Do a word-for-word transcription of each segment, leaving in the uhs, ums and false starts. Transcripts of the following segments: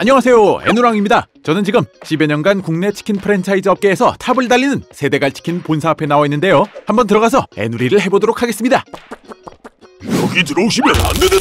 안녕하세요, 애누랑입니다. 저는 지금 십여 년간 국내 치킨 프랜차이즈 업계에서 탑을 달리는 세대갈 치킨 본사 앞에 나와 있는데요. 한번 들어가서 애누리를 해보도록 하겠습니다. 여기 들어오시면 안 돼.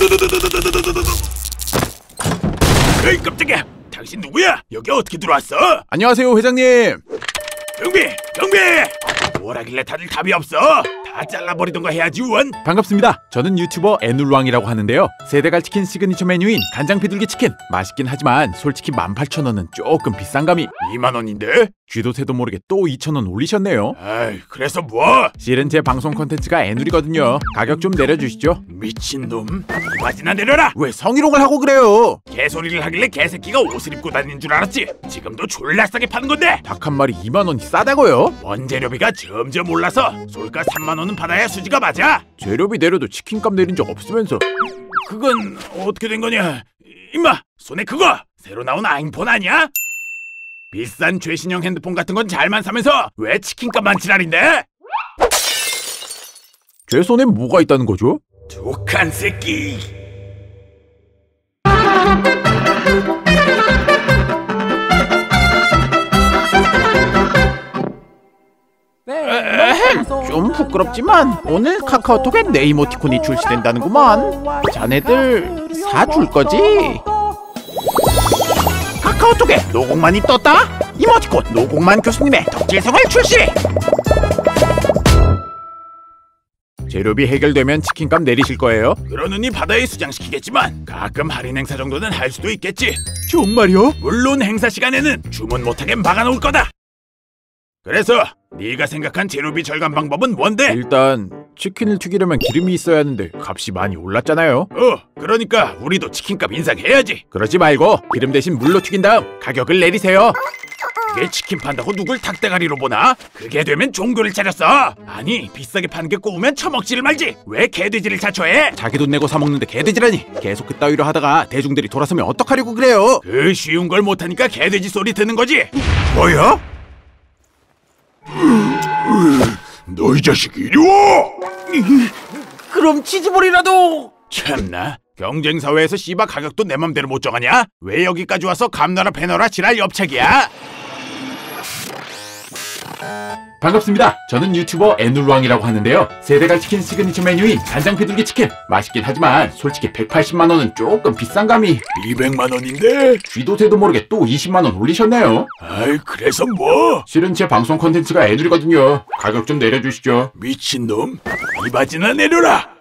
에이 깜짝이야. 당신 누구야? 여기 어떻게 들어왔어? 안녕하세요, 회장님. 경비! 경비! 뭘 하길래 다들 답이 없어? 다 잘라버리던가 해야지 원. 반갑습니다. 저는 유튜버 애눌왕이라고 하는데요. 세대갈 치킨 시그니처 메뉴인 간장 비둘기 치킨, 맛있긴 하지만 솔직히 만 팔천 원은 조금 비싼 감이. 이만 원인데? 쥐도 새도 모르게 또 이천 원 올리셨네요. 아이 그래서 뭐? 실은 제 방송 콘텐츠가 애누리거든요. 가격 좀 내려주시죠. 미친놈, 이바지나 내려라. 왜 성희롱을 하고 그래요? 개소리를 하길래 개새끼가 옷을 입고 다니는 줄 알았지. 지금도 졸라 싸게 파는 건데. 닭 한 마리 이만 원이 싸다고요? 원재료비가 점점 올라서 솔가 삼만 원은 받아야 수지가 맞아. 재료비 내려도 치킨값 내린 적 없으면서. 그건 어떻게 된 거냐? 임마, 손에 그거 새로 나온 아임폰 아니야? 비싼 최신형 핸드폰 같은 건 잘만 사면서 왜 치킨값만 지랄인데? 제 손에 뭐가 있다는 거죠? 독한 새끼. 좀 부끄럽지만 오늘 카카오톡에 내 이모티콘이 출시된다는구만. 자네들 사줄 거지? 카카오톡에 노공만이 떴다? 이모티콘 노공만 교수님의 덕질생활 출시! 재료비 해결되면 치킨값 내리실 거예요? 그러느니 바다에 수장시키겠지만 가끔 할인 행사 정도는 할 수도 있겠지. 정말요? 물론 행사 시간에는 주문 못하게 막아놓을 거다. 그래서 네가 생각한 재료비 절감 방법은 뭔데? 일단 치킨을 튀기려면 기름이 있어야 하는데 값이 많이 올랐잖아요. 어, 그러니까 우리도 치킨값 인상해야지. 그러지 말고 기름 대신 물로 튀긴 다음 가격을 내리세요. 그게 치킨 판다고 누굴 닭대가리로 보나? 그게 되면 종교를 차렸어. 아니 비싸게 파는 게 꼬우면 처먹지를 말지. 왜 개돼지를 자초해? 자기 돈 내고 사 먹는데 개돼지라니. 계속 그따위로 하다가 대중들이 돌아서면 어떡하려고 그래요? 그 쉬운 걸 못하니까 개돼지 소리 듣는 거지. 뭐야? 너 이 자식 이리 와! 그럼 치즈볼이라도. 참나, 경쟁사회에서 씨바 가격도 내 맘대로 못 정하냐? 왜 여기까지 와서 감나라 배너라 지랄 엽책이야? 반갑습니다. 저는 유튜버 애눌왕이라고 하는데요. 세대갈 치킨 시그니처 메뉴인 간장 비둘기 치킨, 맛있긴 하지만 솔직히 백팔십만 원은 조금 비싼 감이. 이백만 원인데? 쥐도 새도 모르게 또 이십만 원 올리셨네요. 아이 그래서 뭐? 실은 제 방송 콘텐츠가 애누리거든요. 가격 좀 내려주시죠. 미친놈, 이바지나 내려라.